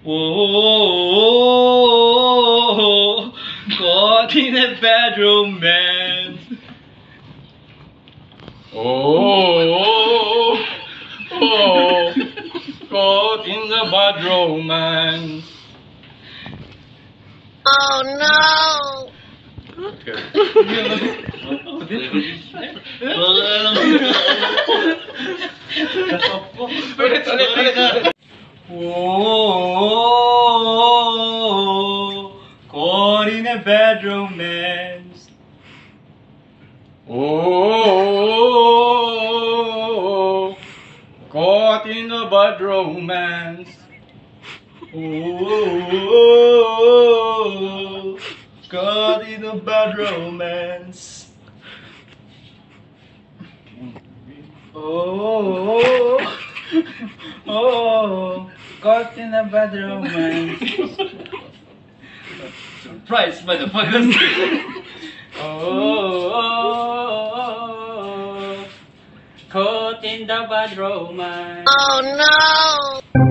Whoa, caught in a bad romance. Oh, caught in the bad romance. Oh no! Okay. Oh, caught in a bad romance. Oh, caught in a bad romance. Oh, caught in a bad romance. Oh, caught in a bad romance. Surprise, motherfuckers! Oh, caught in the bad romance. Oh no!